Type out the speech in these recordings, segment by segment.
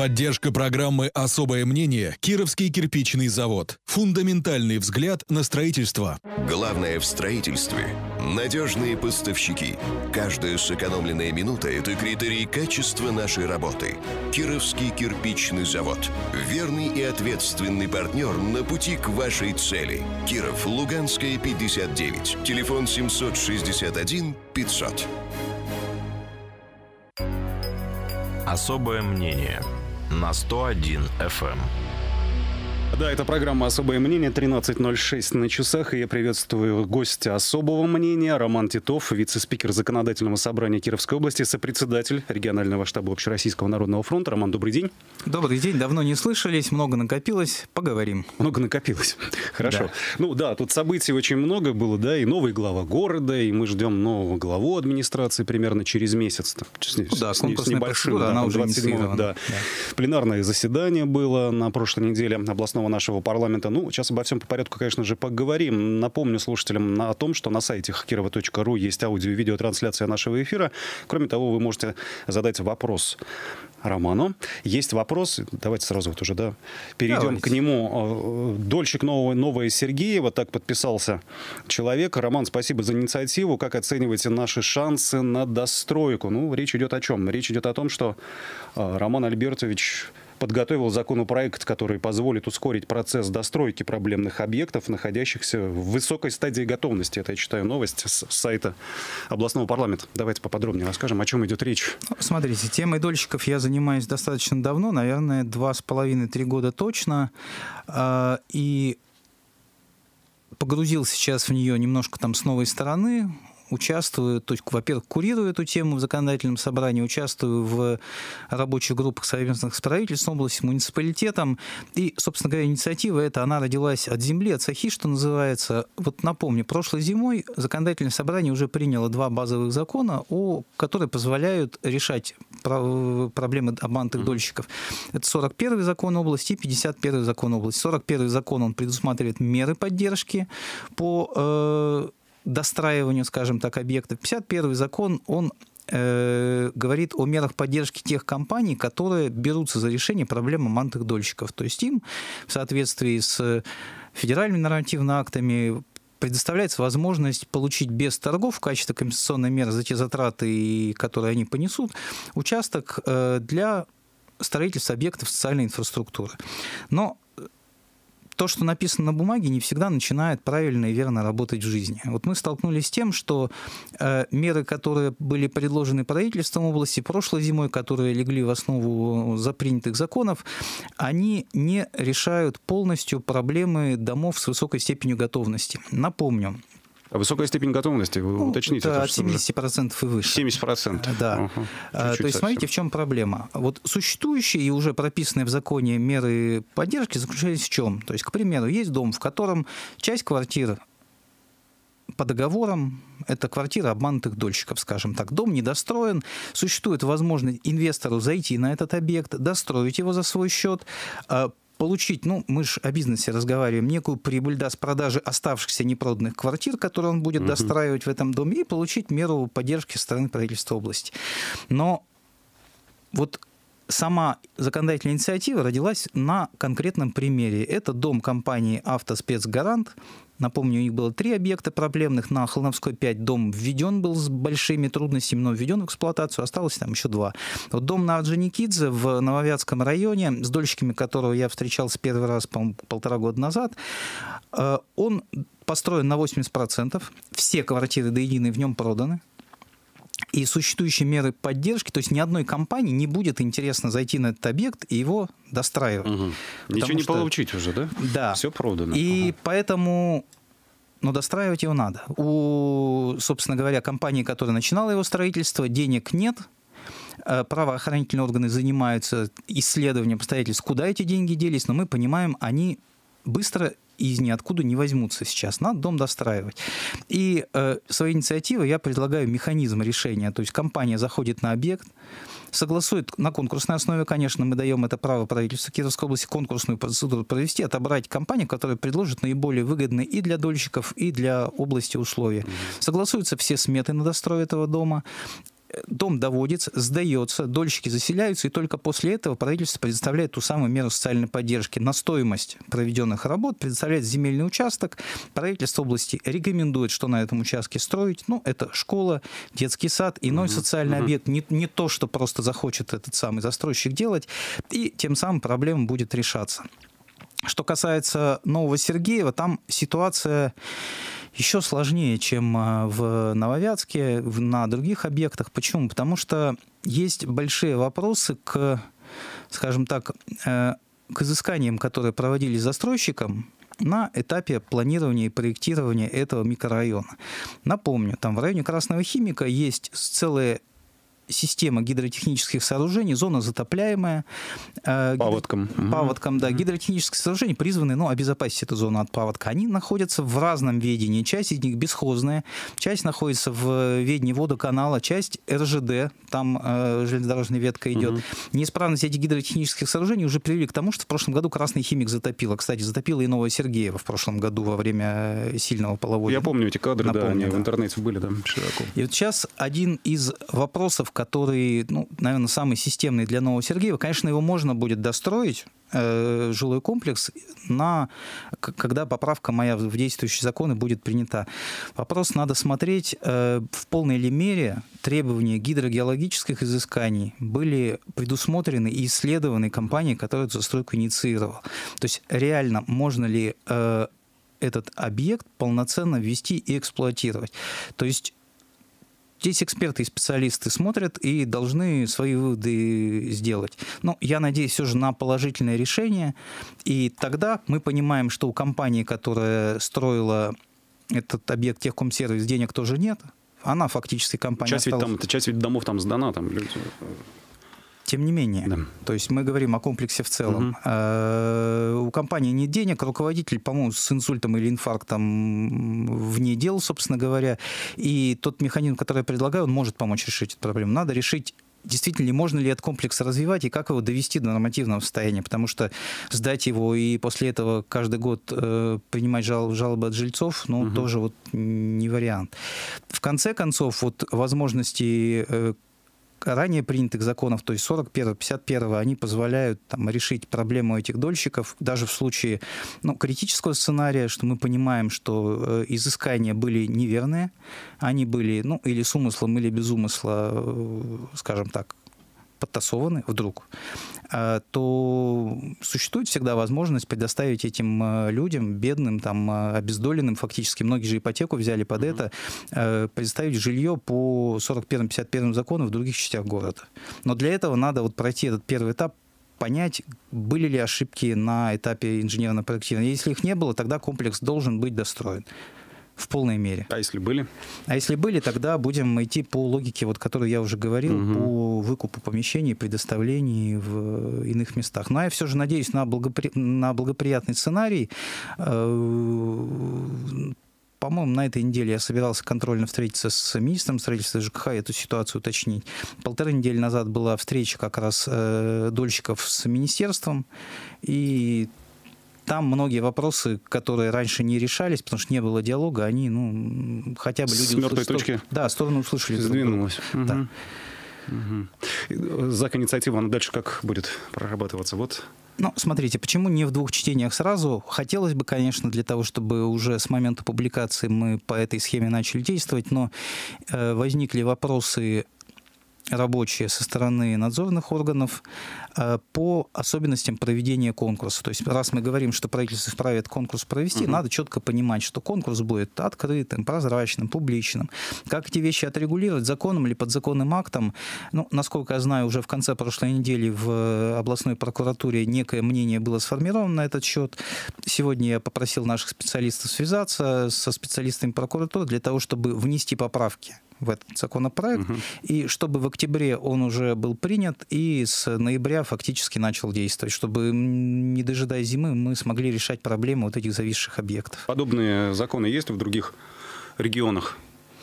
Поддержка программы «Особое мнение» Кировский кирпичный завод. Фундаментальный взгляд на строительство. Главное в строительстве – надежные поставщики. Каждая сэкономленная минута – это критерий качества нашей работы. Кировский кирпичный завод. Верный и ответственный партнер на пути к вашей цели. Киров, Луганская, 59. Телефон 761 500. Особое мнение на 101 FM. Да, это программа «Особое мнение», 13:06 на часах, и я приветствую гостя «Особого мнения» Роман Титов, вице-спикер Законодательного собрания Кировской области, сопредседатель регионального штаба Общероссийского народного фронта. Роман, добрый день. Добрый день, давно не слышались, много накопилось, поговорим. Много накопилось, хорошо. Да. Ну да, тут событий очень много было, да, и новый глава города, и мы ждем нового главу администрации примерно через месяц. Да, с небольшим, да, она уже 27-го, да. Пленарное заседание было на прошлой неделе областного нашего парламента. Ну, сейчас обо всем по порядку, конечно же, поговорим. Напомню слушателям о том, что на сайте kирово.ру есть аудио- и видеотрансляция нашего эфира. Кроме того, вы можете задать вопрос Роману. Есть вопрос, давайте сразу вот уже, да, перейдем к нему. Дольщик Новая Сергеева, так подписался человек. Роман, спасибо за инициативу. Как оцениваете наши шансы на достройку? Ну, речь идет о чем? Речь идет о том, что Роман Альбертович подготовил законопроект, который позволит ускорить процесс достройки проблемных объектов, находящихся в высокой стадии готовности. Это я читаю новость с сайта областного парламента. Давайте поподробнее расскажем, о чем идет речь. Смотрите, темой дольщиков я занимаюсь достаточно давно, наверное, 2,5-3 года точно. И погрузился сейчас в нее немножко там с новой стороны. Участвую, то есть, во-первых, курирую эту тему в законодательном собрании, участвую в рабочих группах совместных с правительством области, с муниципалитетом. И, собственно говоря, инициатива эта, она родилась от земли, от сахи, что называется. Вот напомню, прошлой зимой законодательное собрание уже приняло 2 базовых закона, которые позволяют решать проблемы обманутых дольщиков. Это 41-й закон области и 51-й закон области. 41-й закон, он предусматривает меры поддержки по достраиванию, скажем так, объектов. 51-й закон, он говорит о мерах поддержки тех компаний, которые берутся за решение проблем обманутых дольщиков. То есть им в соответствии с федеральными нормативными актами предоставляется возможность получить без торгов в качестве компенсационной меры за те затраты, которые они понесут, участок для строительства объектов социальной инфраструктуры. Но то, что написано на бумаге, не всегда начинает правильно и верно работать в жизни. Вот мы столкнулись с тем, что меры, которые были предложены правительством области прошлой зимой, которые легли в основу запринятых законов, они не решают полностью проблемы домов с высокой степенью готовности. Напомню. Высокая степень готовности, вы уточните. Это от 70% и выше. 70%? Да. То есть, смотрите, в чем проблема. Вот существующие и уже прописанные в законе меры поддержки заключались в чем? То есть, к примеру, есть дом, в котором часть квартир по договорам, это квартира обманутых дольщиков, скажем так. Дом недостроен, существует возможность инвестору зайти на этот объект, достроить его за свой счет, получить, мы же о бизнесе разговариваем, некую прибыль, с продажи оставшихся непроданных квартир, которые он будет достраивать в этом доме, и получить меру поддержки со стороны правительства области. Но вот сама законодательная инициатива родилась на конкретном примере. Это дом компании «Автоспецгарант». Напомню, у них было 3 объекта проблемных. На Холмовской 5 дом введен был с большими трудностями, но введен в эксплуатацию. Осталось там еще 2. Вот дом на Орджоникидзе в Нововятском районе, с дольщиками которого я встречался первый раз, по-моему, 1,5 года назад, он построен на 80%. Все квартиры до единой в нем проданы. И существующие меры поддержки, то есть ни одной компании не будет интересно зайти на этот объект и его достраивать. Ничего не получить уже, да? Да. Все продано. И поэтому достраивать его надо. Собственно говоря, компании, которая начинала его строительство, денег нет. Правоохранительные органы занимаются исследованием обстоятельств, куда эти деньги делись, но мы понимаем, они быстро из ниоткуда не возьмутся сейчас. Надо дом достраивать. И своей инициативой я предлагаю механизм решения. То есть компания заходит на объект, согласует на конкурсной основе, конечно, мы даем это право правительству Кировской области конкурсную процедуру провести, отобрать компанию, которая предложит наиболее выгодные и для дольщиков, и для области условия. Согласуются все сметы на дострой этого дома. дом доводится, сдается, дольщики заселяются, и только после этого правительство предоставляет ту самую меру социальной поддержки. На стоимость проведенных работ предоставляет земельный участок. Правительство области рекомендует, что на этом участке строить. Ну, это школа, детский сад, иной социальный объект. Не то, что просто захочет этот самый застройщик делать, и тем самым проблема будет решаться. Что касается Нового Сергеева, там ситуация еще сложнее, чем в Нововятске, на других объектах. Почему? Потому что есть большие вопросы к, скажем так, к изысканиям, которые проводились застройщиком на этапе планирования и проектирования этого микрорайона. Напомню, там в районе Красного Химика есть целая система гидротехнических сооружений, зона затопляемая. Паводком. Паводком, да. Гидротехнические сооружения призваны обезопасить эту зону от паводка. Они находятся в разном ведении. Часть из них бесхозная, часть находится в ведении водоканала, часть РЖД, там железнодорожная ветка идет. Неисправность этих гидротехнических сооружений уже привели к тому, что в прошлом году Красный Химик затопило. Кстати, затопило и Новое Сергеево в прошлом году во время сильного половодья. Я помню эти кадры, Напомню, они в интернете были там широко. И вот сейчас один из вопросов, который, наверное, самый системный для Нового Сергеева. Конечно, его можно будет достроить, жилой комплекс, когда поправка моя в действующие законы будет принята. Вопрос надо смотреть, в полной ли мере требования гидрогеологических изысканий были предусмотрены и исследованы компанией, которая эту застройку инициировала. То есть реально можно ли этот объект полноценно ввести и эксплуатировать. То есть здесь эксперты и специалисты смотрят и должны свои выводы сделать. Но я надеюсь все же на положительное решение. И тогда мы понимаем, что у компании, которая строила этот объект Техкомсервис, денег тоже нет. Она фактически компания осталась. Часть ведь домов там сдана, там люди... Тем не менее, да. То есть мы говорим о комплексе в целом. У компании нет денег, руководитель, по-моему, с инсультом или инфарктом вне дел, собственно говоря. И тот механизм, который я предлагаю, он может помочь решить эту проблему. Надо решить, действительно ли можно ли этот комплекс развивать и как его довести до нормативного состояния, потому что сдать его и после этого каждый год принимать жалобы от жильцов, тоже не вариант. В конце концов, возможности ранее принятых законов, то есть 41-го, 51-го, они позволяют решить проблему этих дольщиков, даже в случае критического сценария, что мы понимаем, что изыскания были неверные, они были или с умыслом, или без умысла, скажем так, подтасованы вдруг, то существует всегда возможность предоставить этим людям, бедным, обездоленным, фактически, многие же ипотеку взяли под это, предоставить жилье по 41-51 закону в других частях города. Но для этого надо пройти этот первый этап, понять, были ли ошибки на этапе инженерного проектирования. Если их не было, тогда комплекс должен быть достроен в полной мере. А если были? А если были, тогда будем идти по логике, которую я уже говорил, по выкупу помещений, предоставлении в иных местах. Но я все же надеюсь на благоприятный сценарий. По-моему, на этой неделе я собирался контрольно встретиться с министром строительства ЖКХ и эту ситуацию уточнить. 1,5 недели назад была встреча как раз дольщиков с министерством, и там многие вопросы, которые раньше не решались, потому что не было диалога, они, хотя бы люди... С мертвой точки? Да, стороны услышали. Сдвинулась. Да. Зак-инициатива, она дальше как будет прорабатываться? Смотрите, почему не в двух чтениях сразу? Хотелось бы, конечно, для того, чтобы уже с момента публикации мы по этой схеме начали действовать, но возникли вопросы рабочие со стороны надзорных органов по особенностям проведения конкурса. То есть, раз мы говорим, что правительство вправе этот конкурс провести, надо четко понимать, что конкурс будет открытым, прозрачным, публичным. Как эти вещи отрегулировать законом или подзаконным актом? Насколько я знаю, уже в конце прошлой недели в областной прокуратуре некое мнение было сформировано на этот счет. Сегодня я попросил наших специалистов связаться со специалистами прокуратуры для того, чтобы внести поправки в этот законопроект, и чтобы в октябре он уже был принят и с ноября фактически начал действовать, чтобы, не дожидая зимы, мы смогли решать проблемы этих зависших объектов. Подобные законы есть в других регионах?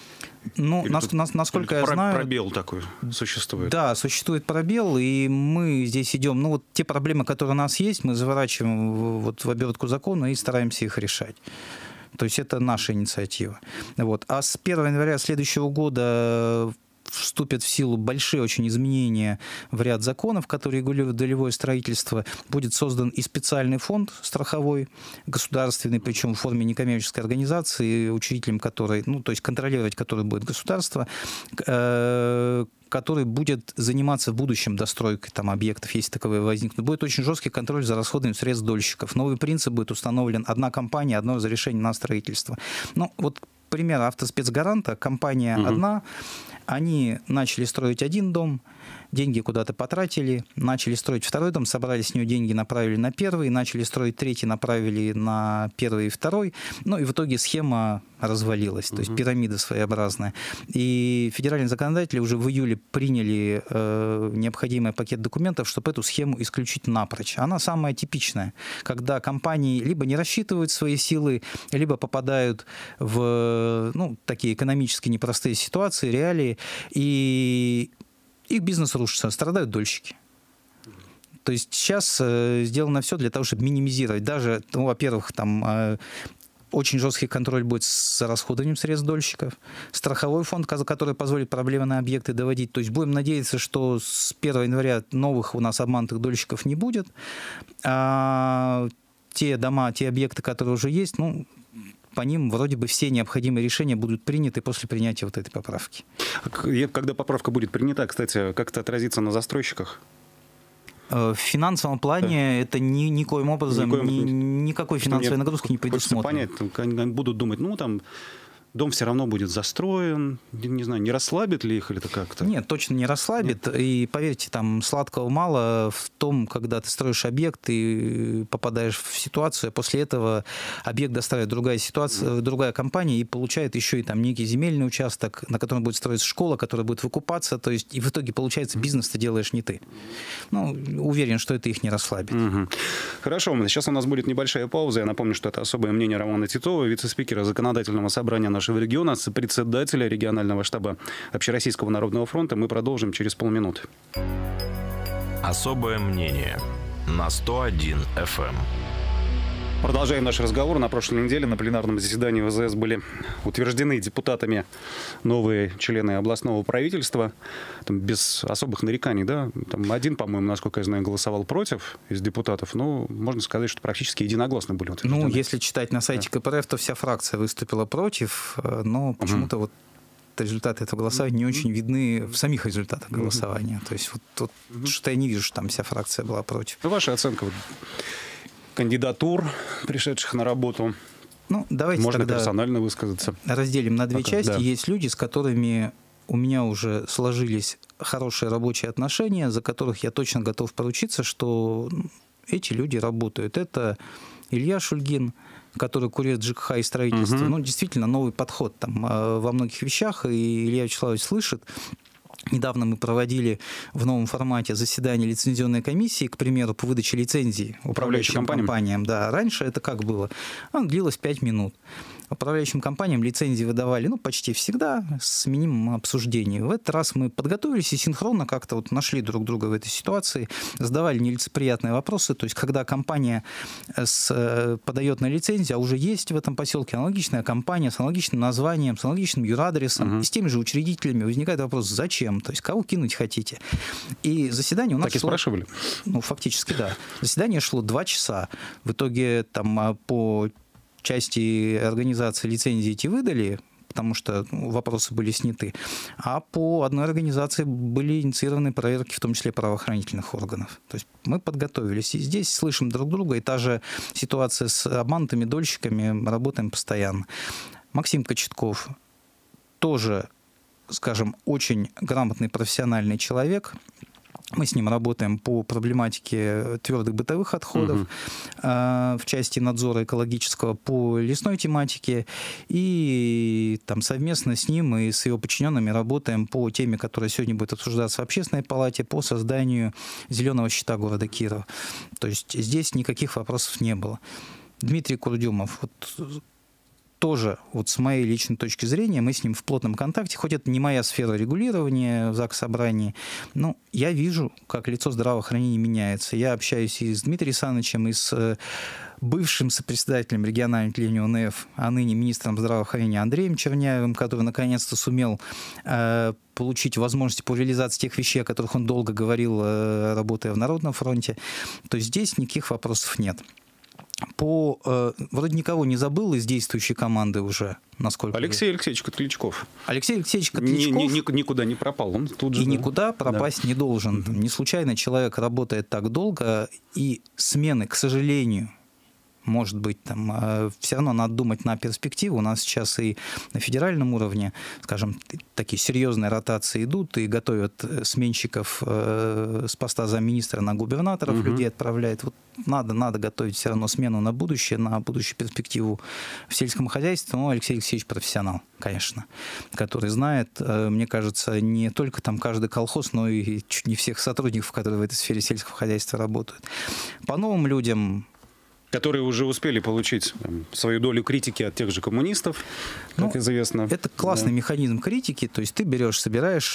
Насколько я знаю... Пробел такой существует. Да, существует пробел, и мы здесь идем... те проблемы, которые у нас есть, мы заворачиваем в обертку закона и стараемся их решать. То есть это наша инициатива. А с 1 января следующего года вступят в силу большие очень изменения в ряд законов, которые регулируют долевое строительство. Будет создан и специальный фонд страховой, государственный, причем в форме некоммерческой организации, учредителем которой, то есть контролировать который будет государство, который будет заниматься в будущем достройкой объектов, если таковые возникнут. Будет очень жесткий контроль за расходами средств дольщиков. Новый принцип будет установлен: одна компания, одно разрешение на строительство. Пример автоспецгаранта. Компания одна, они начали строить один дом, деньги куда-то потратили, начали строить второй дом, собрали с нее деньги, направили на первый, начали строить третий, направили на первый и второй. И в итоге схема развалилась, то есть пирамида своеобразная. И федеральные законодатели уже в июле приняли необходимый пакет документов, чтобы эту схему исключить напрочь. Она самая типичная, когда компании либо не рассчитывают свои силы, либо попадают в такие экономически непростые ситуации, реалии, и их бизнес рушится, страдают дольщики. То есть сейчас сделано все для того, чтобы минимизировать. Даже, во-первых, очень жесткий контроль будет за расходованием средств дольщиков, страховой фонд, который позволит проблемы на объекты доводить. То есть будем надеяться, что с 1 января новых у нас обманутых дольщиков не будет. А те дома, те объекты, которые уже есть, по ним вроде бы все необходимые решения будут приняты после принятия вот этой поправки. Когда поправка будет принята, кстати, как это отразится на застройщиках? В финансовом плане это никоим образом никакой финансовой нагрузки не предусмотрено. Хочется понять, они будут думать, дом все равно будет застроен, не знаю, не расслабит ли их или это как-то? Нет, точно не расслабит. Нет. И поверьте, сладкого мало в том, когда ты строишь объект и попадаешь в ситуацию, а после этого объект достраивает другая компания и получает еще и некий земельный участок, на котором будет строиться школа, которая будет выкупаться, то есть и в итоге получается бизнес ты делаешь не ты. Уверен, что это их не расслабит. Угу. Хорошо, сейчас у нас будет небольшая пауза. Я напомню, что это особое мнение Романа Титова, вице-спикера Законодательного собрания нашего региона, председателя регионального штаба Общероссийского народного фронта. Мы продолжим через полминуты. Особое мнение на 101 FM. Продолжаем наш разговор. На прошлой неделе на пленарном заседании ВЗС были утверждены депутатами новые члены областного правительства. Без особых нареканий, да? Один, по-моему, насколько я знаю, голосовал против из депутатов. Можно сказать, что практически единогласно были утверждены. Если читать на сайте КПРФ, то вся фракция выступила против, но почему-то результаты этого голосования не очень видны в самих результатах голосования. То есть что я не вижу, что там вся фракция была против. Ваша оценка кандидатур, пришедших на работу? Давайте можно тогда персонально высказаться. Разделим на две части. Да. Есть люди, с которыми у меня уже сложились хорошие рабочие отношения, за которых я точно готов поручиться, что эти люди работают. Это Илья Шульгин, который курирует ЖКХ и строительство. Действительно, новый подход во многих вещах, и Илья Вячеславович слышит. Недавно мы проводили в новом формате заседание лицензионной комиссии, к примеру, по выдаче лицензий управляющим компаниям. Да, раньше это как было? Оно длилось 5 минут. Управляющим компаниям лицензии выдавали почти всегда с минимумом обсуждений. В этот раз мы подготовились и синхронно как-то нашли друг друга в этой ситуации, задавали нелицеприятные вопросы. То есть, когда компания подает на лицензию, а уже есть в этом поселке аналогичная компания с аналогичным названием, с аналогичным юрадресом, и с теми же учредителями, возникает вопрос, зачем? То есть, кого кинуть хотите? И заседание у нас так и спрашивали? Фактически, да. Заседание шло 2 часа. В итоге по части организации лицензии эти выдали, потому что вопросы были сняты, а по одной организации были инициированы проверки, в том числе правоохранительных органов. То есть мы подготовились, и здесь слышим друг друга, и та же ситуация с обманутыми дольщиками, работаем постоянно. Максим Кочетков тоже, скажем, очень грамотный профессиональный человек. Мы с ним работаем по проблематике твердых бытовых отходов, в части надзора экологического, по лесной тематике. И совместно с ним и с его подчиненными работаем по теме, которая сегодня будет обсуждаться в Общественной палате, по созданию зеленого щита города Кирова. То есть здесь никаких вопросов не было. Дмитрий Курдюмов. тоже, вот с моей личной точки зрения, мы с ним в плотном контакте, хоть это не моя сфера регулирования в ЗАГС-собрании, но я вижу, как лицо здравоохранения меняется. Я общаюсь и с Дмитрием Александровичем, и с бывшим сопредседателем регионального отделения УНФ, а ныне министром здравоохранения Андреем Черняевым, который наконец-то сумел получить возможности по реализации тех вещей, о которых он долго говорил, работая в Народном фронте. То есть здесь никаких вопросов нет. Вроде никого не забыл из действующей команды уже, насколько... Алексей Алексеевич Котлячков. Алексей Алексеевич Котлячков... Никуда не пропал. Он тут же, никуда пропасть не должен. Не случайно человек работает так долго, и смены, к сожалению, может быть, там, все равно надо думать на перспективу. У нас сейчас и на федеральном уровне, скажем, такие серьезные ротации идут и готовят сменщиков с поста замминистра на губернаторов, людей отправляют. Вот надо готовить все равно смену на будущую перспективу в сельском хозяйстве. Но Алексей Алексеевич профессионал, конечно, который знает, мне кажется, не только там каждый колхоз, но и чуть не всех сотрудников, которые в этой сфере сельского хозяйства работают. По новым людям... Которые уже успели получить свою долю критики от тех же коммунистов, как известно. Это классный механизм критики. То есть ты собираешь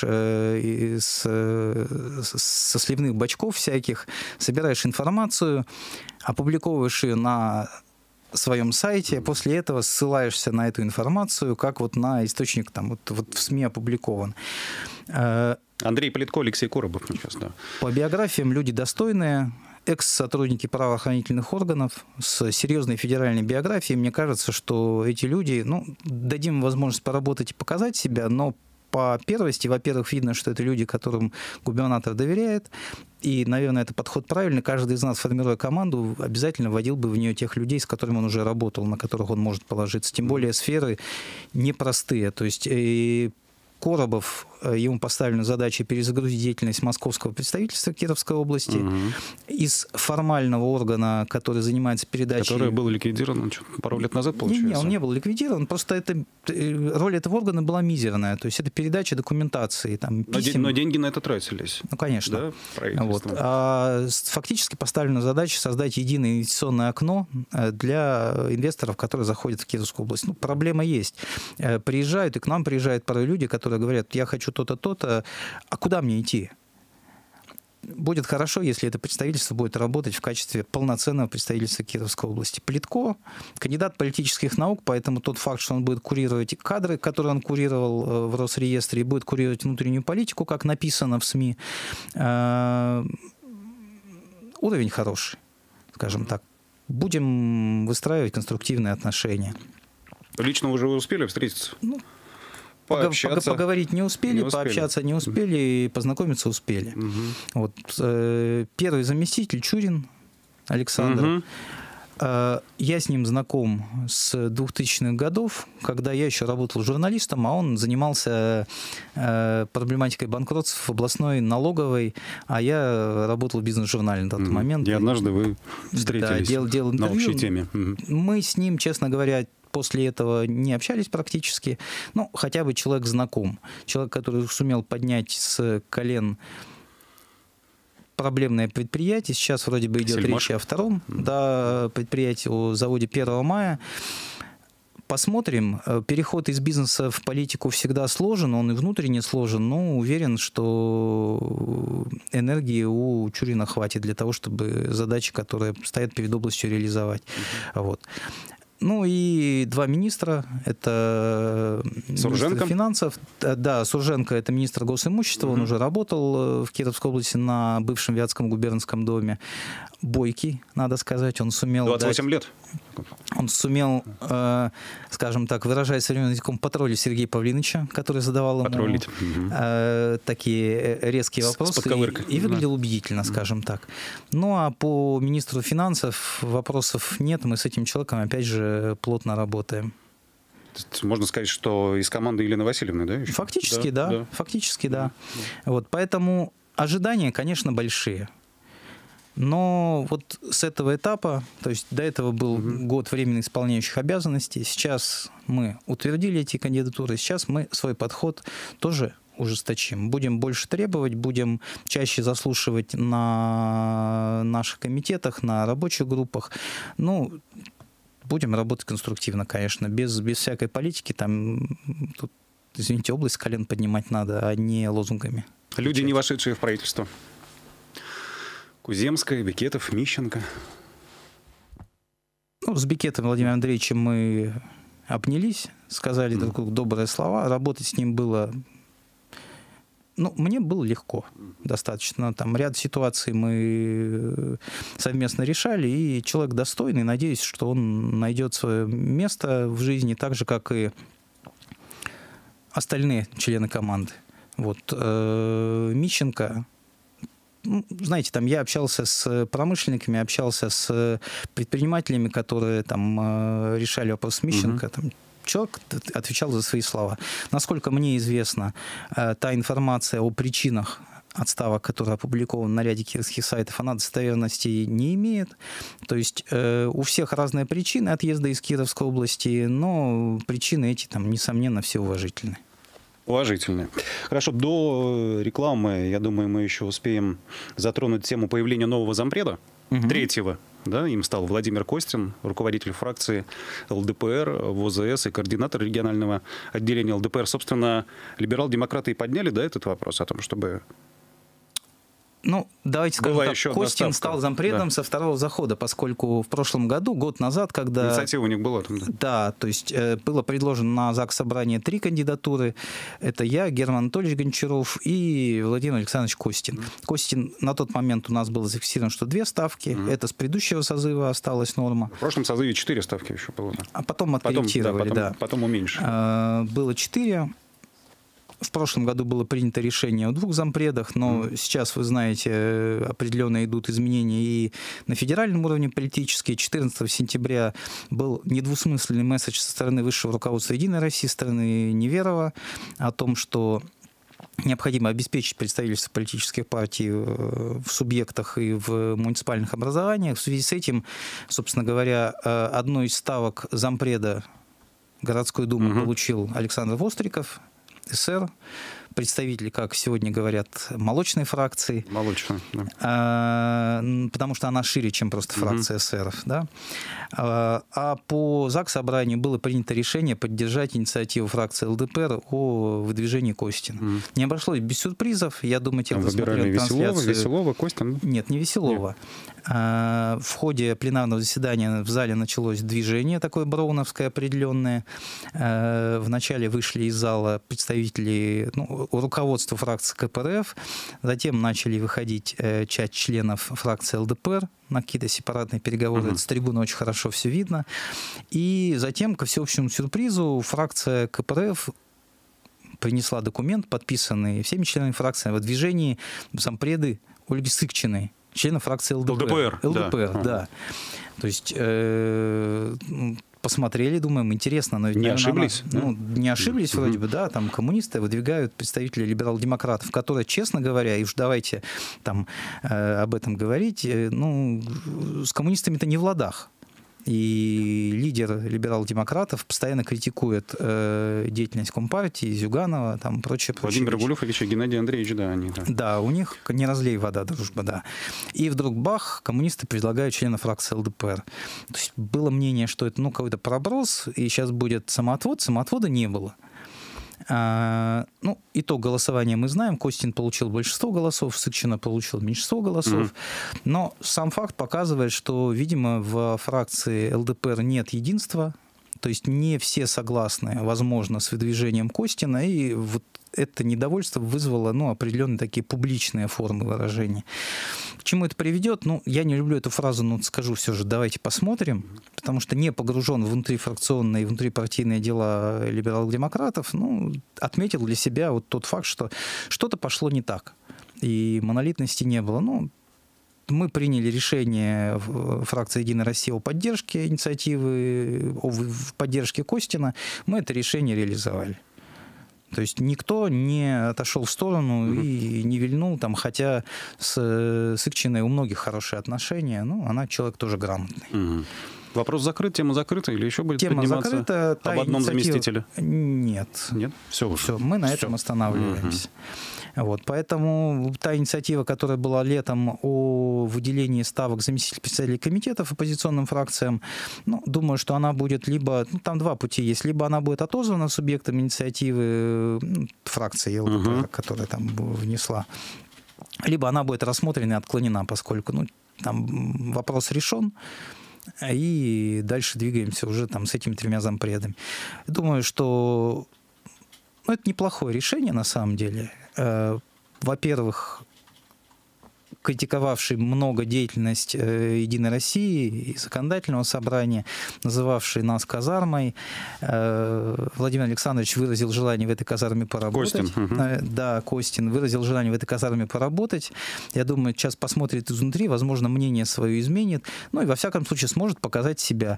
со сливных бачков всяких, собираешь информацию, опубликовываешь ее на своем сайте, после этого ссылаешься на эту информацию, как вот на источник там, вот в СМИ опубликован. Андрей Политко, Алексей Коробов сейчас, да. По биографиям люди достойные, экс-сотрудники правоохранительных органов с серьезной федеральной биографией. Мне кажется, что эти люди, дадим возможность поработать и показать себя, но по первости, во-первых, видно, что это люди, которым губернатор доверяет, и, наверное, это подход правильный. Каждый из нас, формируя команду, обязательно вводил бы в нее тех людей, с которыми он уже работал, на которых он может положиться. Тем более сферы непростые. То есть Коробов, ему поставлена задача перезагрузить деятельность московского представительства Кировской области из формального органа, который занимается передачей... Который был ликвидирован пару лет назад, получается? Нет, он не был ликвидирован, просто роль этого органа была мизерная, то есть это передача документации, там, писем. Но деньги на это тратились. Ну, конечно. Да, правительство. А фактически поставлена задача создать единое инвестиционное окно для инвесторов, которые заходят в Кировскую область. Проблема есть. Приезжают, и к нам приезжают порой люди, которые говорят, я хочу то-то, то-то, а куда мне идти? Будет хорошо, если это представительство будет работать в качестве полноценного представительства Кировской области. Политко, кандидат политических наук, поэтому тот факт, что он будет курировать кадры, которые он курировал в Росреестре, и будет курировать внутреннюю политику, как написано в СМИ, уровень хороший, скажем так. Будем выстраивать конструктивные отношения. Лично уже успели встретиться? Поговорить не успели, пообщаться не успели, и познакомиться успели. Вот, первый заместитель Чурин Александр. Я с ним знаком с 2000-х годов, когда я еще работал журналистом, а он занимался проблематикой банкротств в областной налоговой, а я работал в бизнес-журнале на тот момент. И однажды вы встретились на общей теме. Мы с ним, честно говоря, после этого не общались практически, но хотя бы человек знаком. Человек, который сумел поднять с колен проблемное предприятие. Сейчас вроде бы идет речь о втором предприятии, о заводе 1 мая. Посмотрим. Переход из бизнеса в политику всегда сложен, он и внутренне сложен, но уверен, что энергии у Чурина хватит для того, чтобы задачи, которые стоят перед областью, реализовать. Вот. Ну и два министра, это министр финансов, да, Сурженко, это министр госимущества, он уже работал в Кировской области на бывшем Вятском губернском доме. Бойкий, надо сказать, он сумел... 28 лет. Он сумел, скажем так, выражаясь современным языком, патрулить Сергея Павлиновича, который задавал ему такие резкие вопросы. И выглядел убедительно, скажем так. Ну а по министру финансов вопросов нет, мы с этим человеком, опять же, плотно работаем. Можно сказать, что из команды Елены Васильевны, да? Еще? Фактически, да. Фактически, да. Вот, поэтому ожидания, конечно, большие. Но вот с этого этапа, то есть до этого был год временно исполняющих обязанностей, сейчас мы утвердили эти кандидатуры, сейчас мы свой подход тоже ужесточим. Будем больше требовать, будем чаще заслушивать на наших комитетах, на рабочих группах. Ну, будем работать конструктивно, конечно, без всякой политики, там, тут, извините, область с колен поднимать надо, а не лозунгами. Люди, не вошедшие в правительство. Куземская, Бекетов, Мищенко. Ну, с Бекетом Владимиром Андреевичем мы обнялись, сказали друг другу добрые слова. Работать с ним было... Ну, мне было легко достаточно. Там ряд ситуаций мы совместно решали, и человек достойный. Надеюсь, что он найдет свое место в жизни, так же, как и остальные члены команды. Вот. Мищенко... Знаете, там я общался с промышленниками, общался с предпринимателями, которые там решали вопрос Мищенко. Там, человек отвечал за свои слова. Насколько мне известно, та информация о причинах отставок, которая опубликована на ряде кировских сайтов, она достоверности не имеет. То есть у всех разные причины отъезда из Кировской области, но причины эти, там, несомненно, все уважительны. Положительные. Хорошо, до рекламы, я думаю, мы еще успеем затронуть тему появления нового зампреда, третьего. Да, им стал Владимир Костин, руководитель фракции ЛДПР в ОЗС и координатор регионального отделения ЛДПР. Собственно, либерал-демократы и подняли, да, этот вопрос о том, чтобы... Ну, давайте скажем Была так, еще Костин ставка, стал зампредом со второго захода, поскольку в прошлом году, год назад, когда... Инициатива у них была там, да? Да, то есть было предложено на ЗАГС собрание 3 кандидатуры. Это я, Герман Анатольевич Гончаров и Владимир Александрович Костин. Костин, на тот момент у нас было зафиксировано, что 2 ставки. Это с предыдущего созыва осталась норма. В прошлом созыве 4 ставки еще было. Да? А потом откорректировали, да. Потом уменьшили. Было 4. В прошлом году было принято решение о 2 зампредах, но сейчас, вы знаете, определенно идут изменения и на федеральном уровне политические. 14 сентября был недвусмысленный месседж со стороны высшего руководства «Единой России», со стороны Неверова о том, что необходимо обеспечить представительство политических партий в субъектах и в муниципальных образованиях. В связи с этим, собственно говоря, одной из ставок зампреда городской думы получил Александр Востриков, СР, представители, как сегодня говорят, молочной фракции. Молочной, да. Потому что она шире, чем просто фракция эсеров. Да? А по ЗАГС-собранию было принято решение поддержать инициативу фракции ЛДПР о выдвижении Костина. Не обошлось без сюрпризов. Я думаю, те, кто смотрел трансляцию... Веселова, Костин? Нет, не Веселова. Нет. В ходе пленарного заседания в зале началось движение такое броуновское определенное. Вначале вышли из зала представители, руководства фракции КПРФ, затем начали выходить часть членов фракции ЛДПР на какие-то сепаратные переговоры. С трибуны очень хорошо все видно. И затем, ко всеобщему сюрпризу, фракция КПРФ принесла документ, подписанный всеми членами фракции о выдвижении зампреды Ольги Сыкчиной, члена фракции ЛДПР. ЛДПР, да. То есть посмотрели, думаем, интересно. Но ведь, не наверное, ошиблись? Не ошиблись вроде бы, да. Там коммунисты выдвигают представителей либерал-демократов, которые, честно говоря, и уж давайте там об этом говорить, с коммунистами-то не в ладах. И лидер либерал-демократов постоянно критикует деятельность Компартии, Зюганова, там прочее. Владимир Гулюфович и Геннадий Андреевич, да, они. Да, у них не разлей вода, дружба, да. И вдруг бах, коммунисты предлагают членов фракции ЛДПР. То есть было мнение, что это какой-то проброс, и сейчас будет самоотвод. Самоотвода не было. Итог голосования мы знаем. Костин получил большинство голосов, Сыкчина получил меньшинство голосов. Но сам факт показывает, что, видимо, в фракции ЛДПР нет единства. То есть не все согласны, возможно, с выдвижением Костина. И вот это недовольство вызвало определенные такие публичные формы выражения. К чему это приведет? Я не люблю эту фразу, но скажу все же, давайте посмотрим, потому что не погружен в внутрифракционные и внутрипартийные дела либерал-демократов, отметил для себя вот тот факт, что что-то пошло не так, и монолитности не было. Мы приняли решение в фракции «Единая Россия» о поддержке инициативы, о поддержке Костина, мы это решение реализовали. То есть никто не отошел в сторону и не вильнул, хотя с Сыкчиной у многих хорошие отношения, она человек тоже грамотный. Вопрос закрыт, тема закрыта или еще будет тема подниматься закрыта, об одном заместителе? Нет. Нет? Все уже. Все, мы на этом останавливаемся. Вот, поэтому та инициатива, которая была летом о выделении ставок заместителей председателей комитетов оппозиционным фракциям, думаю, что она будет либо, там два пути есть, либо она будет отозвана субъектом инициативы фракции ЛДПР, которая там внесла, либо она будет рассмотрена и отклонена, поскольку там вопрос решен, и дальше двигаемся уже там с этими 3 зампредами. Думаю, что это неплохое решение на самом деле. Во-первых, критиковавший много деятельность «Единой России» и законодательного собрания, называвший нас казармой, Владимир Александрович выразил желание в этой казарме поработать. Костин. Да, Костин выразил желание в этой казарме поработать. Я думаю, сейчас посмотрит изнутри, возможно, мнение свое изменит, и во всяком случае сможет показать себя.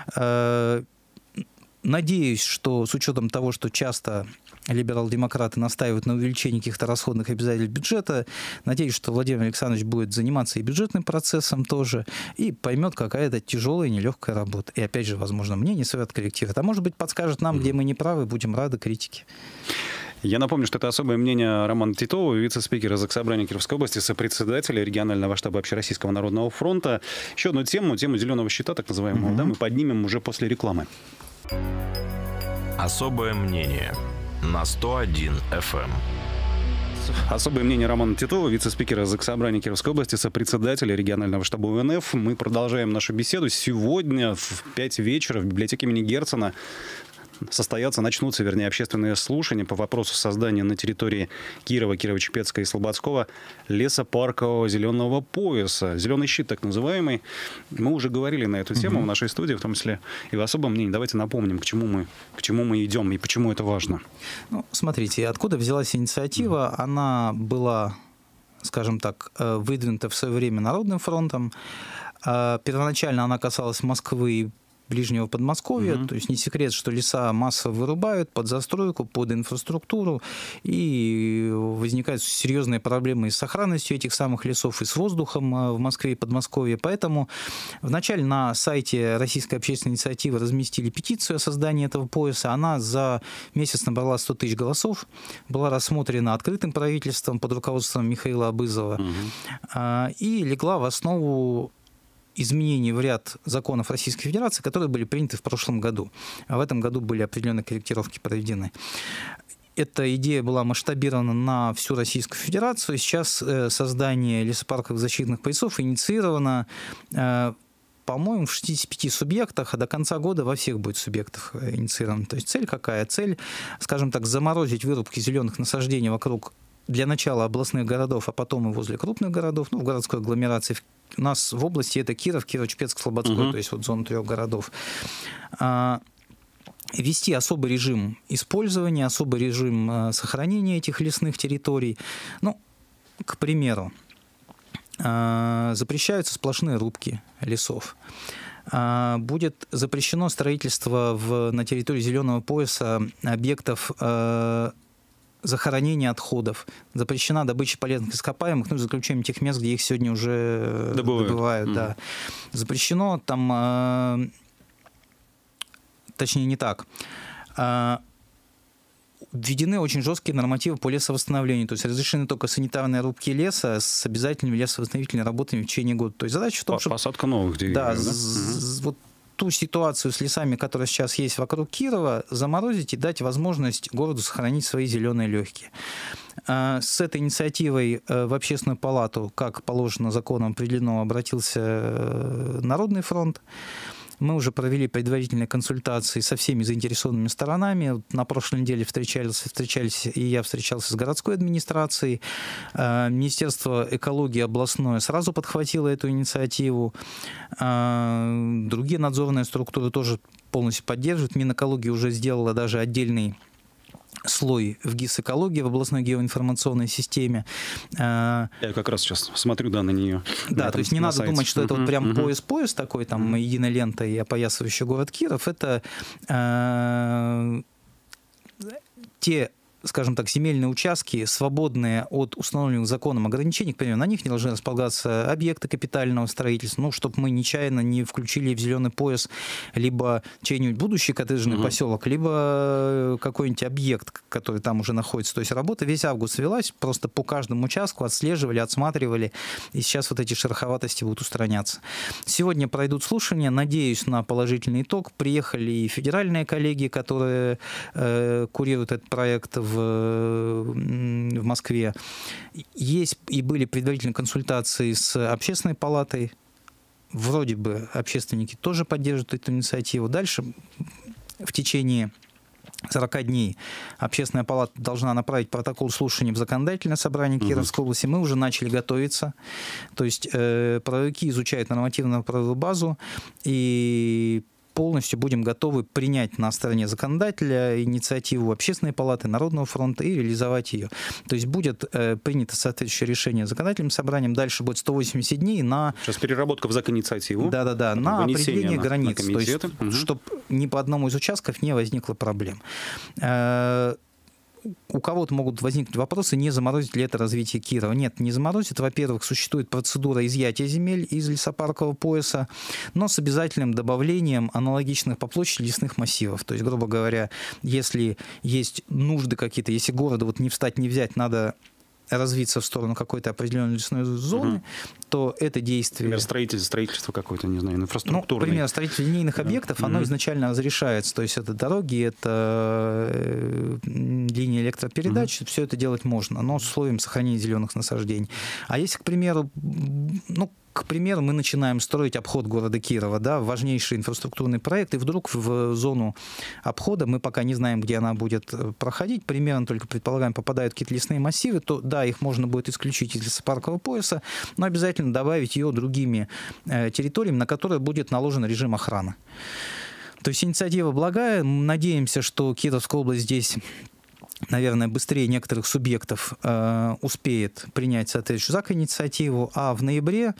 Надеюсь, что с учетом того, что часто либерал-демократы настаивают на увеличении каких-то расходных обязательств бюджета, надеюсь, что Владимир Александрович будет заниматься и бюджетным процессом тоже, и поймет, какая это тяжелая и нелегкая работа. И опять же, возможно, мнение свое откорректирует. А может быть, подскажет нам, где мы не правы, будем рады критике. Я напомню, что это особое мнение Романа Титова, вице-спикера Заксобрания Кировской области, сопредседателя регионального штаба Общероссийского народного фронта. Еще одну тему зеленого щита, так называемого, мы поднимем уже после рекламы. Особое мнение на 101 FM. Особое мнение Романа Титова, вице-спикера Заксобрания Кировской области, сопредседателя регионального штаба УНФ. Мы продолжаем нашу беседу. Сегодня в 5 вечера в библиотеке имени Герцена начнутся общественные слушания по вопросу создания на территории Кирова, Кирово-Чепецка и Слободского лесопаркового зеленого пояса. Зеленый щит, так называемый. Мы уже говорили на эту тему в нашей студии, в том числе и в особом мнении. Давайте напомним, к чему мы идем и почему это важно. Смотрите, откуда взялась инициатива? Она была, скажем так, выдвинута в свое время Народным фронтом. Первоначально она касалась Москвы и Ближнего Подмосковья, то есть не секрет, что леса массово вырубают под застройку, под инфраструктуру, и возникают серьезные проблемы и с сохранностью этих самых лесов, и с воздухом в Москве и Подмосковье. Поэтому вначале на сайте Российской общественной инициативы разместили петицию о создании этого пояса. Она за месяц набрала 100 тысяч голосов, была рассмотрена открытым правительством под руководством Михаила Абызова и легла в основу изменений в ряд законов Российской Федерации, которые были приняты в прошлом году. А в этом году были определенные корректировки проведены. Эта идея была масштабирована на всю Российскую Федерацию. Сейчас создание лесопарковых защитных поясов инициировано, по-моему, в 65 субъектах, а до конца года во всех будет субъектов инициировано. То есть цель какая? Цель, скажем так, заморозить вырубки зеленых насаждений вокруг для начала областных городов, а потом и возле крупных городов, в городской агломерации. У нас в области это Киров, Кирово-Чепецк, Слободской, то есть зона 3 городов. Ввести особый режим использования, особый режим сохранения этих лесных территорий. К примеру, запрещаются сплошные рубки лесов. Будет запрещено строительство на территории зеленого пояса объектов захоронения отходов, запрещена добыча полезных ископаемых, за исключением тех мест, где их сегодня уже добывают. Да. Запрещено там, точнее не так, введены очень жесткие нормативы по лесовосстановлению, то есть разрешены только санитарные рубки леса с обязательными лесовосстановительными работами в течение года. То есть задача в том, чтобы... Посадка новых деревьев, вот ту ситуацию с лесами, которая сейчас есть вокруг Кирова, заморозить и дать возможность городу сохранить свои зеленые легкие. С этой инициативой в Общественную палату, как положено законом определено, обратился Народный фронт. Мы уже провели предварительные консультации со всеми заинтересованными сторонами. На прошлой неделе встречались, и я встречался с городской администрацией. Министерство экологии областное сразу подхватило эту инициативу. Другие надзорные структуры тоже полностью поддерживают. Минэкология уже сделала даже отдельный слой в ГИС «Экология» в областной геоинформационной системе. Я как раз сейчас смотрю, на нее. Да, то есть не надо думать, что это вот прям пояс-пояс такой, там, единой лентой и опоясывающий город Киров. Это те скажем так, земельные участки, свободные от установленных законом ограничений, к примеру, на них не должны располагаться объекты капитального строительства, ну, чтобы мы нечаянно не включили в зеленый пояс либо чей-нибудь будущий коттеджный поселок, либо какой-нибудь объект, который там уже находится. То есть работа весь август велась, просто по каждому участку отслеживали, отсматривали, и сейчас вот эти шероховатости будут устраняться. Сегодня пройдут слушания, надеюсь на положительный итог. Приехали и федеральные коллеги, которые курируют этот проект в Москве. Есть и были предварительные консультации с общественной палатой. Вроде бы общественники тоже поддерживают эту инициативу. Дальше в течение 40 дней общественная палата должна направить протокол слушаний в законодательное собрание Кировской области. Мы уже начали готовиться. То есть правовики изучают нормативно-правовую базу, и полностью будем готовы принять на стороне законодателя инициативу Общественной палаты, Народного фронта и реализовать ее. То есть будет принято соответствующее решение законодательным собранием. Дальше будет 180 дней на... Сейчас переработка в закинициативу. Да-да-да, на определение границ. На то есть, чтобы ни по одному из участков не возникло проблем. У кого-то могут возникнуть вопросы, не заморозит ли это развитие Кирова. Нет, не заморозит. Во-первых, существует процедура изъятия земель из лесопаркового пояса, но с обязательным добавлением аналогичных по площади лесных массивов. То есть, грубо говоря, если есть нужды какие-то, если городу вот не встать, не взять, надо развиться в сторону какой-то определенной лесной зоны, то это действие... Например, строительство какое-то, не знаю, инфраструктурное. Ну, например, строительство линейных объектов, оно изначально разрешается. То есть это дороги, это линии электропередач, все это делать можно, но с условием сохранения зеленых насаждений. А если, к примеру, мы начинаем строить обход города Кирова, да, важнейший инфраструктурный проект, и вдруг в зону обхода, мы пока не знаем, где она будет проходить, примерно только, предполагаем, попадают какие-то лесные массивы, то да, их можно будет исключить из лесопаркового пояса, но обязательно добавить ее другими территориями, на которые будет наложен режим охраны. То есть инициатива благая, надеемся, что Кировская область здесь, наверное, быстрее некоторых субъектов успеет принять соответствующую инициативу, а в ноябре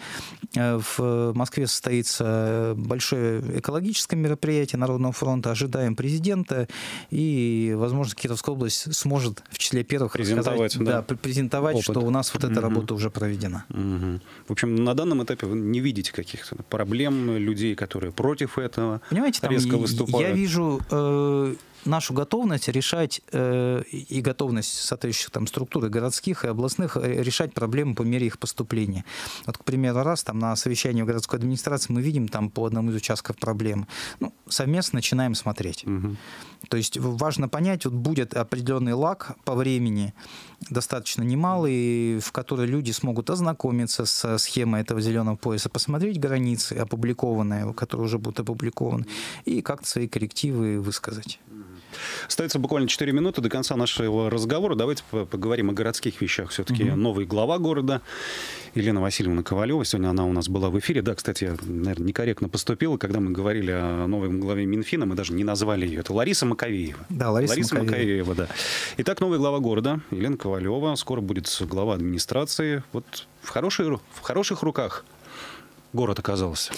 в Москве состоится большое экологическое мероприятие Народного фронта, ожидаем президента, и, возможно, Кировская область сможет в числе первых презентовать, что у нас вот эта работа уже проведена. В общем, на данном этапе вы не видите каких-то проблем людей, которые против этого, понимаете, там резко выступают? Я вижу нашу готовность решать и готовность соответствующих там структур и городских, и областных решать проблемы по мере их поступления. Вот, к примеру, раз там на совещании в городской администрации мы видим там по одному из участков проблемы. Совместно начинаем смотреть. То есть важно понять, вот будет определенный лаг по времени, достаточно немалый, в который люди смогут ознакомиться со схемой этого зеленого пояса, посмотреть границы опубликованные, которые уже будут опубликованы, и как-то свои коррективы высказать. Остается буквально 4 минуты до конца нашего разговора. Давайте поговорим о городских вещах. Все-таки новый глава города Елена Васильевна Ковалева. Сегодня она у нас была в эфире. Да, кстати, я, наверное, некорректно поступила. Когда мы говорили о новой главе Минфина, мы даже не назвали ее. Это Лариса Маковеева. Да, Лариса Маковеева, да. Итак, новый глава города Елена Ковалева. Скоро будет глава администрации. Вот в хороших руках город оказался.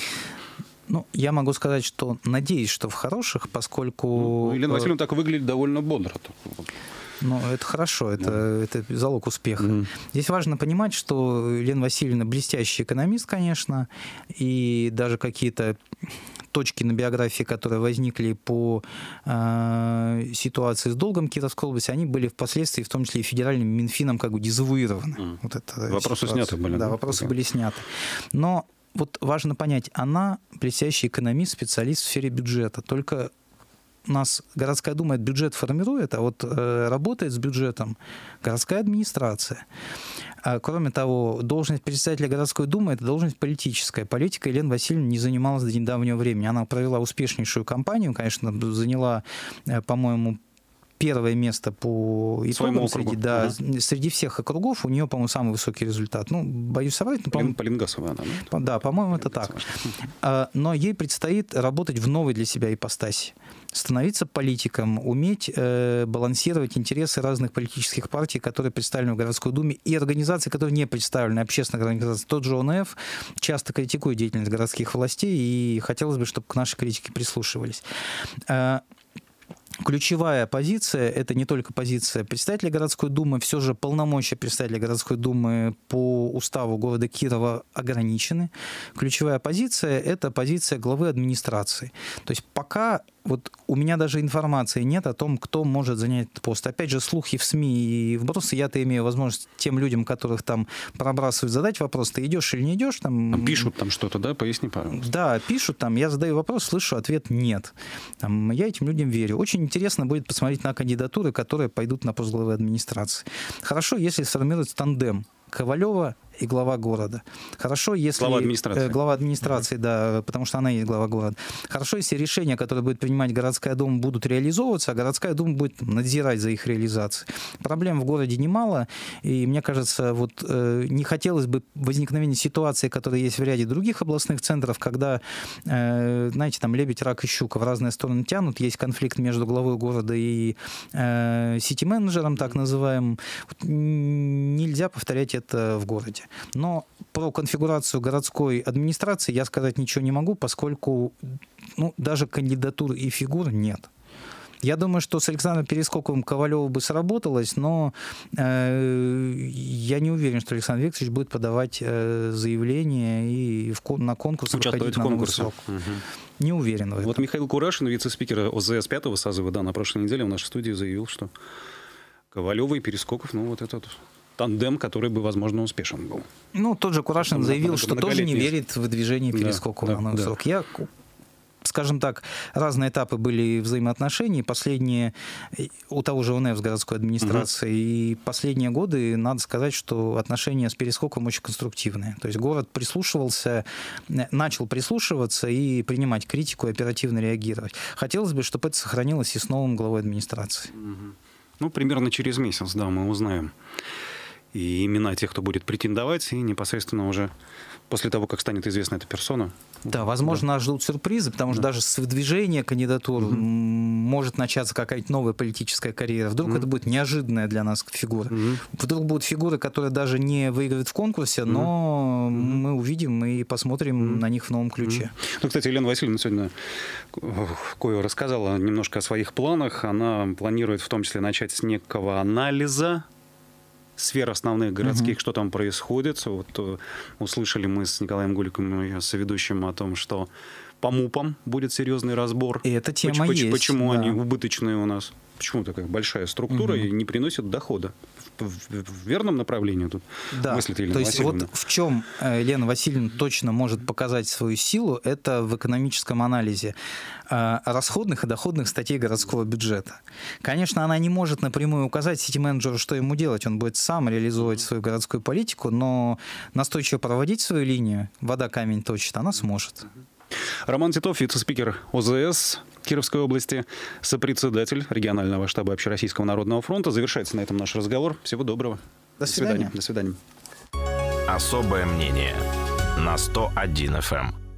Я могу сказать, что надеюсь, что в хороших, поскольку... Елена Васильевна так выглядит довольно бодро. Это хорошо, это залог успеха. Здесь важно понимать, что Елена Васильевна блестящий экономист, конечно, и даже какие-то точки на биографии, которые возникли по ситуации с долгом Кировской области, они были впоследствии, в том числе и федеральным Минфином, как бы дезавуированы. Вопросы сняты были. Да, вопросы были сняты. Но вот важно понять, она блестящий экономист, специалист в сфере бюджета. Только у нас городская дума этот бюджет формирует, а вот работает с бюджетом городская администрация. Кроме того, должность председателя городской думы – это должность политическая. Политика Елена Васильевна не занималась до недавнего времени. Она провела успешнейшую кампанию, конечно, заняла, по-моему, первое место по итогам среди всех округов. У нее, по-моему, самый высокий результат. Боюсь соврать, но, по-моему... Полингасовая она, да? Да, по-моему, это так. Но ей предстоит работать в новой для себя ипостаси. Становиться политиком, уметь балансировать интересы разных политических партий, которые представлены в городской думе, и организаций, которые не представлены, общественных организаций. Тот же ОНФ часто критикует деятельность городских властей, и хотелось бы, чтобы к нашей критике прислушивались. ключевая позиция – это не только позиция председателя городской думы, все же полномочия председателя городской думы по уставу города Кирова ограничены. Ключевая позиция – это позиция главы администрации. То есть пока вот у меня даже информации нет о том, кто может занять этот пост. Опять же, слухи в СМИ и вбросы, я-то имею возможность тем людям, которых там пробрасывают, задать вопрос, ты идешь или не идешь. Там... Пишут там что-то, да? Поясни, пожалуйста. Да, пишут там, я задаю вопрос, слышу ответ «нет». Там, я этим людям верю. Очень интересно будет посмотреть на кандидатуры, которые пойдут на пост главы администрации. Хорошо, если сформируется тандем Ковалева и глава города. Хорошо, если... Глава администрации. Глава администрации, да, потому что она и есть глава города. Хорошо, если решения, которые будет принимать городская дума, будут реализовываться, а городская дума будет надзирать за их реализацией. Проблем в городе немало, и мне кажется, вот не хотелось бы возникновения ситуации, которые есть в ряде других областных центров, когда, знаете, там лебедь, рак и щука в разные стороны тянут, есть конфликт между главой города и сити-менеджером, так называемым. Вот нельзя повторять это в городе. Но про конфигурацию городской администрации я сказать ничего не могу, поскольку даже кандидатур и фигур нет. Я думаю, что с Александром Перескоковым Ковалева бы сработалось, но я не уверен, что Александр Викторович будет подавать заявление и на конкурс выходить на новый срок. Не уверен в этом. Вот Михаил Курашин, вице-спикер ОЗС 5-го созыва, на прошлой неделе в нашей студии заявил, что Ковалева и Перескоков, вот этот тандем, который бы, возможно, успешен был. Тот же Курашин заявил, что тоже не верит в выдвижение Перескокова на новый срок. Скажем так, разные этапы были взаимоотношений. Последние у того же УНЭФ с городской администрацией. И последние годы, надо сказать, что отношения с Перескоковым очень конструктивные. То есть город начал прислушиваться и принимать критику и оперативно реагировать. Хотелось бы, чтобы это сохранилось и с новым главой администрации. Примерно через месяц, мы узнаем и имена тех, кто будет претендовать, и непосредственно уже после того, как станет известна эта персона. Да, возможно, нас ждут сюрпризы, потому что даже с выдвижения кандидатур может начаться какая-то новая политическая карьера. Вдруг это будет неожиданная для нас фигура. Вдруг будут фигуры, которые даже не выиграют в конкурсе, но мы увидим и посмотрим на них в новом ключе. Кстати, Елена Васильевна сегодня кое рассказала немножко о своих планах. Она планирует в том числе начать с некого анализа сфер основных городских, что там происходит. Вот услышали мы с Николаем Гуликом, ее соведущим, о том, что по МУПам будет серьезный разбор. И эта тема есть. Почему они убыточные у нас? Почему такая большая структура и не приносит дохода? В верном направлении тут мыслит Елена Васильевна. Вот в чем Елена Васильевна точно может показать свою силу, это в экономическом анализе расходных и доходных статей городского бюджета. Конечно, она не может напрямую указать сити-менеджеру, что ему делать. Он будет сам реализовывать свою городскую политику, но настойчиво проводить свою линию, вода камень точит, она сможет. Роман Титов, вице-спикер ОЗС Кировской области, сопредседатель регионального штаба Общероссийского народного фронта. Завершается на этом наш разговор. Всего доброго. До свидания. До свидания. Особое мнение на 101 FM.